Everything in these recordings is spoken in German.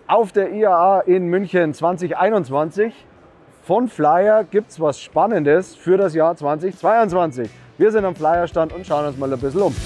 auf der IAA in München 2021. Von Flyer gibt es was Spannendes für das Jahr 2022. Wir sind am Flyerstand und schauen uns mal ein bisschen um.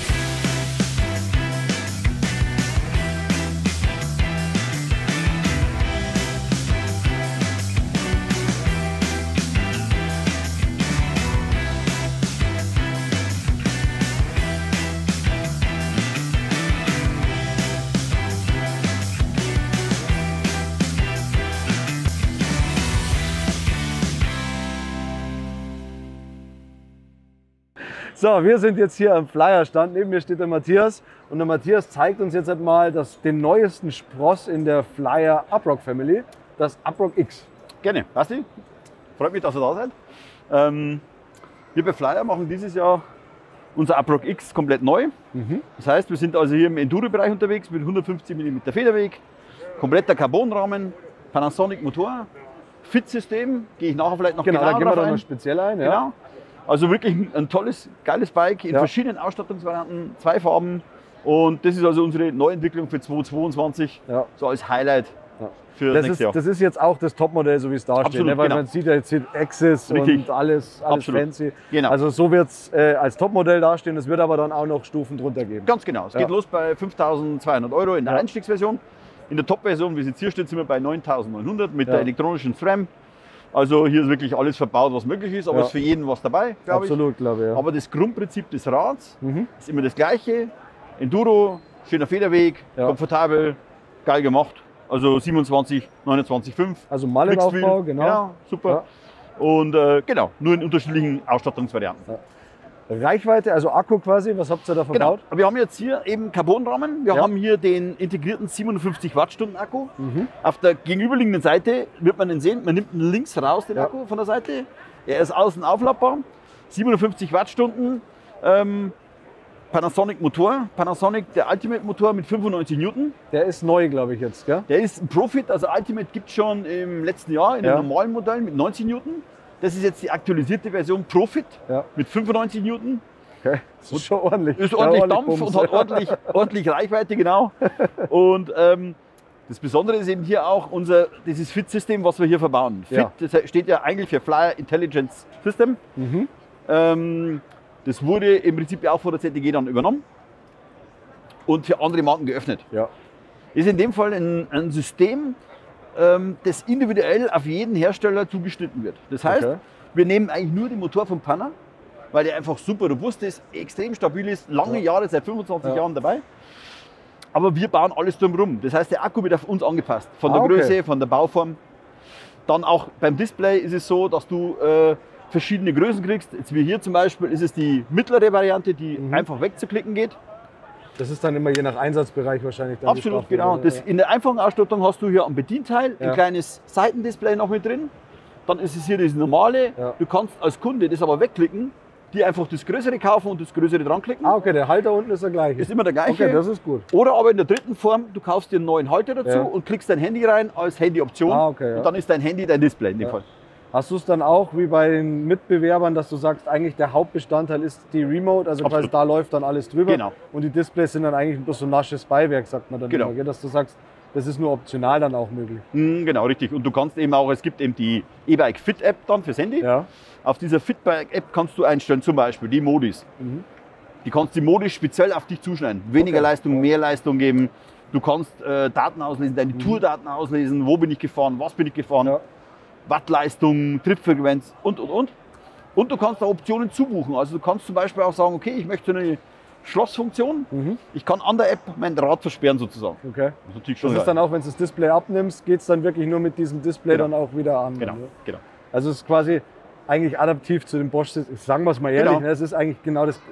So, wir sind jetzt hier am Flyerstand. Neben mir steht der Matthias und der Matthias zeigt uns jetzt mal den neuesten Spross in der Flyer Uprock Family, das Uprock X. Gerne, Basti. Freut mich, dass ihr da seid. Wir bei Flyer machen dieses Jahr unser Uprock X komplett neu. Das heißt, wir sind also hier im Enduro-Bereich unterwegs mit 150 mm Federweg, kompletter Carbonrahmen, Panasonic Motor, Fit-System, gehe ich nachher vielleicht noch genau, da gehen wir drauf dann noch speziell ein. Ja. Genau. Also wirklich ein tolles, geiles Bike in verschiedenen Ausstattungsvarianten, 2 Farben. Und das ist also unsere Neuentwicklung für 2022, so als Highlight für das nächste Jahr. Das ist jetzt auch das Topmodell, so wie es da steht. Absolut, Ne? Weil man sieht ja jetzt Access und alles fancy. Genau. Also so wird es als Topmodell dastehen. Es wird aber dann auch noch Stufen drunter geben. Ganz genau. Es geht los bei 5.200 € in der Einstiegsversion. In der Top-Version, wie es jetzt hier steht, sind wir bei 9.900 mit der elektronischen SRAM. Also hier ist wirklich alles verbaut, was möglich ist, aber es ist für jeden was dabei, glaube ich. Absolut, glaube ich. Ja. Aber das Grundprinzip des Rads ist immer das gleiche. Enduro, schöner Federweg, komfortabel, geil gemacht. Also 27, 29,5. Also Mallenaufbau, genau. Ja, super. Ja. Und genau, nur in unterschiedlichen Ausstattungsvarianten. Ja. Reichweite, also Akku quasi, was habt ihr da verbaut? Genau. Wir haben jetzt hier eben Carbonrahmen. Wir haben hier den integrierten 750 Wattstunden Akku. Auf der gegenüberliegenden Seite wird man den sehen. Man nimmt ihn links raus, den Akku von der Seite. Er ist außen aufladbar. 750 Wattstunden. Panasonic Motor. Panasonic, der Ultimate Motor mit 95 Newton. Der ist neu, glaube ich jetzt, gell? Der ist ein Profit. Also Ultimate gibt es schon im letzten Jahr in den normalen Modellen mit 90 Newton. Das ist jetzt die aktualisierte Version Profit mit 95 Newton. Okay. Das ist schon ordentlich. Ist ordentlich Dampf und hat ordentlich Reichweite, genau. Und das Besondere ist eben hier auch dieses Fit-System, was wir hier verbauen. Fit, das steht ja eigentlich für Flyer Intelligence System. Das wurde im Prinzip ja auch von der ZTG dann übernommen und für andere Marken geöffnet. Ist in dem Fall ein System, das individuell auf jeden Hersteller zugeschnitten wird. Das heißt, wir nehmen eigentlich nur den Motor vom Panna, weil der einfach super robust ist, extrem stabil ist, lange Jahre, seit 25 Jahren dabei. Aber wir bauen alles drumherum. Das heißt, der Akku wird auf uns angepasst, von der Größe, von der Bauform. Dann auch beim Display ist es so, dass du verschiedene Größen kriegst. Jetzt wie hier zum Beispiel ist es die mittlere Variante, die einfach wegzuklicken geht. Das ist dann immer je nach Einsatzbereich wahrscheinlich. Dann absolut, genau. In der einfachen Ausstattung hast du hier am Bedienteil ein kleines Seitendisplay noch mit drin. Dann ist es hier das normale. Du kannst als Kunde das aber wegklicken, die einfach das Größere kaufen und das Größere dran klicken. Ah, okay, der Halter unten ist der gleiche. Ist immer der gleiche. Okay, das ist gut. Oder aber in der dritten Form, du kaufst dir einen neuen Halter dazu und klickst dein Handy rein als Handyoption. Und dann ist dein Handy dein Display in dem Fall. Hast du es dann auch wie bei den Mitbewerbern, dass du sagst, eigentlich der Hauptbestandteil ist die Remote, also quasi da läuft dann alles drüber. Genau. Und die Displays sind dann eigentlich bloß so ein nasches Beiwerk, sagt man dann immer, dass du sagst, das ist nur optional dann auch möglich. Genau, richtig. Und du kannst eben auch, es gibt eben die E-Bike Fit App dann fürs Handy. Auf dieser Fit Bike App kannst du einstellen, zum Beispiel die Modis. Die kannst die Modis speziell auf dich zuschneiden. Weniger Leistung, mehr Leistung geben. Du kannst Daten auslesen, deine Tourdaten auslesen, wo bin ich gefahren, was bin ich gefahren. Wattleistung, Trittfrequenz und. Und du kannst da Optionen zubuchen. Also du kannst zum Beispiel auch sagen, okay, ich möchte eine Schlossfunktion. Ich kann an der App mein Rad versperren sozusagen. Okay. Das ist dann auch, wenn du das Display abnimmst, geht es dann wirklich nur mit diesem Display dann auch wieder an. Genau. Also es ist quasi eigentlich adaptiv zu dem Bosch, sagen wir es mal ehrlich, ne? Es ist eigentlich genau das,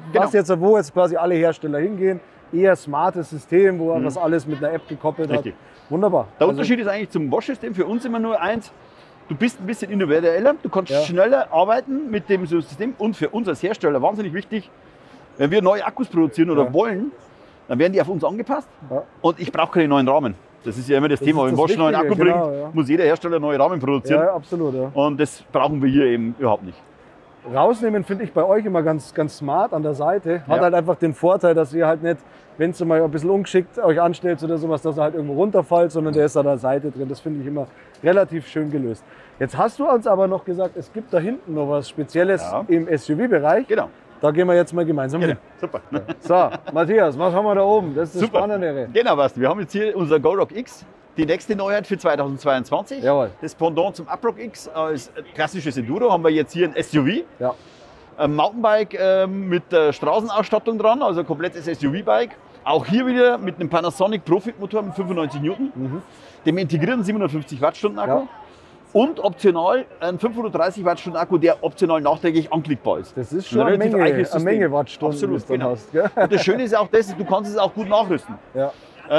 wo jetzt quasi alle Hersteller hingehen. Eher smartes System, wo das alles mit einer App gekoppelt hat. Wunderbar. Der Unterschied ist eigentlich zum Bosch-System für uns immer nur eins. Du bist ein bisschen individueller, du kannst schneller arbeiten mit dem System und für uns als Hersteller wahnsinnig wichtig, wenn wir neue Akkus produzieren oder wollen, dann werden die auf uns angepasst und ich brauche keine neuen Rahmen. Das ist ja immer das Thema, wenn Bosch einen neuen Akku bringt, muss jeder Hersteller neue Rahmen produzieren. Ja, absolut. Und das brauchen wir hier eben überhaupt nicht. Rausnehmen finde ich bei euch immer ganz smart an der Seite. Hat halt einfach den Vorteil, dass ihr halt nicht, wenn ihr mal ein bisschen ungeschickt euch anstellt oder sowas, dass er halt irgendwo runterfällt, sondern der ist an der Seite drin. Das finde ich immer relativ schön gelöst. Jetzt hast du uns aber noch gesagt, es gibt da hinten noch was Spezielles im SUV-Bereich. Genau. Da gehen wir jetzt mal gemeinsam hin. Super. So, Matthias, was haben wir da oben? Das ist das Spannendere. Genau, was. Wir haben jetzt hier unser GoRock X. Die nächste Neuheit für 2022. Jawohl. Das Pendant zum Uprock X als klassisches Enduro haben wir jetzt hier ein SUV. Ja. Ein Mountainbike mit Straßenausstattung dran, also ein komplettes SUV-Bike. Auch hier wieder mit einem Panasonic Profit-Motor mit 95 Newton, dem integrierten 750 Wattstunden Akku. Ja. Und optional ein 530 Wattstunden Akku, der optional nachträglich anklickbar ist. Das ist schon eine Menge Wattstunden. Absolut, genau. Hast, und das Schöne ist auch das, du kannst es auch gut nachrüsten. Ja.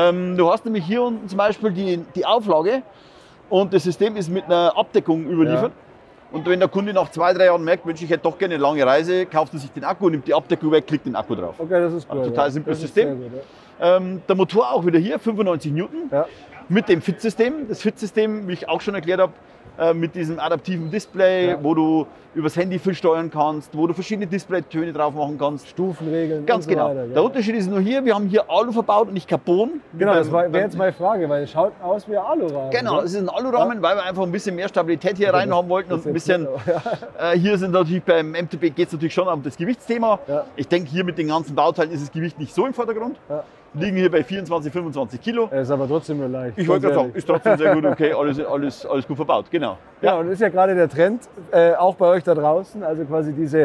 Du hast nämlich hier unten zum Beispiel die Auflage und das System ist mit einer Abdeckung überliefert. Ja. Und wenn der Kunde nach 2-3 Jahren merkt, Mensch, ich hätte doch gerne eine lange Reise, kauft er sich den Akku, nimmt die Abdeckung weg, klickt den Akku drauf. Okay, das ist gut. Also total simples System. Gut, der Motor auch wieder hier, 95 Newton mit dem Fit-System. Das Fit-System, wie ich auch schon erklärt habe, mit diesem adaptiven Display, wo du übers Handy viel steuern kannst, wo du verschiedene Displaytöne drauf machen kannst. Stufenregeln. Ganz genau. So weiter, der Unterschied ist nur hier, wir haben hier Alu verbaut und nicht Carbon. Genau, das wäre jetzt meine Frage, weil es schaut aus wie ein Alurahmen. Genau, es ist ein Alurahmen, weil wir einfach ein bisschen mehr Stabilität hier rein haben wollten und ein bisschen. Hier sind natürlich beim MTB geht es natürlich schon um das Gewichtsthema. Ja. Ich denke, hier mit den ganzen Bauteilen ist das Gewicht nicht so im Vordergrund. Ja. Liegen hier bei 24, 25 Kilo. Er ist aber trotzdem nur leicht. Ich wollte gerade sagen, ist trotzdem sehr gut, okay, alles gut verbaut, genau. Ja, und ist ja gerade der Trend, auch bei euch da draußen, also quasi diese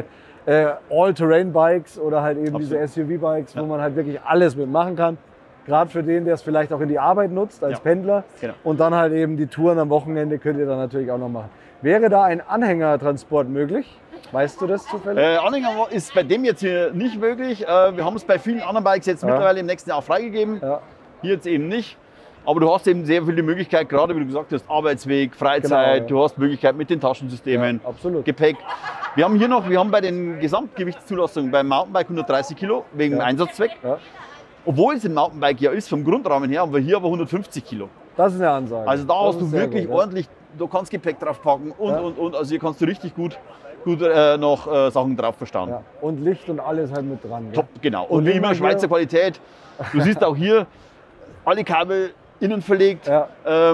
All-Terrain-Bikes oder halt eben diese SUV-Bikes, wo man halt wirklich alles mitmachen kann. Gerade für den, der es vielleicht auch in die Arbeit nutzt, als Pendler. Genau. Und dann halt eben die Touren am Wochenende könnt ihr dann natürlich auch noch machen. Wäre da ein Anhängertransport möglich? Weißt du das zufällig? Anhänger ist bei dem jetzt hier nicht möglich. Wir haben es bei vielen anderen Bikes jetzt mittlerweile im nächsten Jahr auch freigegeben. Ja. Hier jetzt eben nicht. Aber du hast eben sehr viele Möglichkeiten, gerade wie du gesagt hast, Arbeitsweg, Freizeit, du hast Möglichkeiten mit den Taschensystemen, Gepäck. Wir haben bei den Gesamtgewichtszulassungen beim Mountainbike 130 Kilo wegen dem Einsatzzweck. Ja. Obwohl es ein Mountainbike ja ist, vom Grundrahmen her, haben wir hier aber 150 Kilo. Das ist eine Ansage. Also da hast du wirklich ordentlich, du kannst Gepäck drauf packen und. Also hier kannst du richtig gut noch Sachen drauf verstauen. Ja. Und Licht und alles halt mit dran. Top, genau. Und wie immer Schweizer Qualität. Du siehst auch hier alle Kabel innen verlegt. Ja.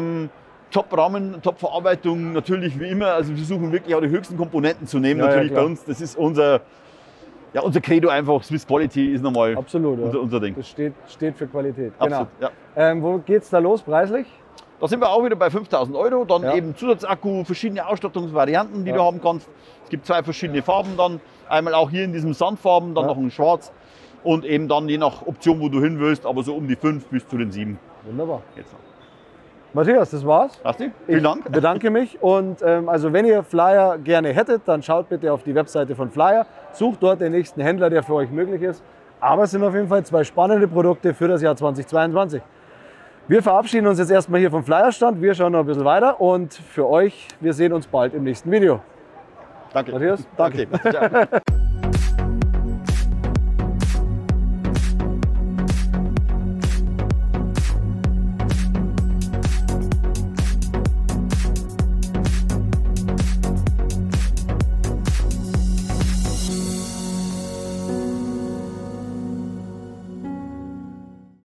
Top-Rahmen, Top-Verarbeitung, natürlich wie immer. Also wir versuchen wirklich auch die höchsten Komponenten zu nehmen, natürlich bei uns. Das ist unser Credo einfach. Swiss Quality ist nochmal unser Ding. Das steht für Qualität. Absolut, genau. Wo geht's da los preislich? Da sind wir auch wieder bei 5.000 €. Dann eben Zusatzakku, verschiedene Ausstattungsvarianten, die du haben kannst. Es gibt 2 verschiedene Farben dann. Einmal auch hier in diesem Sandfarben, dann noch ein Schwarz. Und eben dann je nach Option, wo du hin willst, aber so um die 5 bis zu den 7. Wunderbar. Matthias, das war's. Vielen Dank. Ich bedanke mich. Und also wenn ihr Flyer gerne hättet, dann schaut bitte auf die Webseite von Flyer. Sucht dort den nächsten Händler, der für euch möglich ist. Aber es sind auf jeden Fall 2 spannende Produkte für das Jahr 2022. Wir verabschieden uns jetzt erstmal hier vom Flyerstand. Wir schauen noch ein bisschen weiter und für euch, wir sehen uns bald im nächsten Video. Danke. Matthias, danke.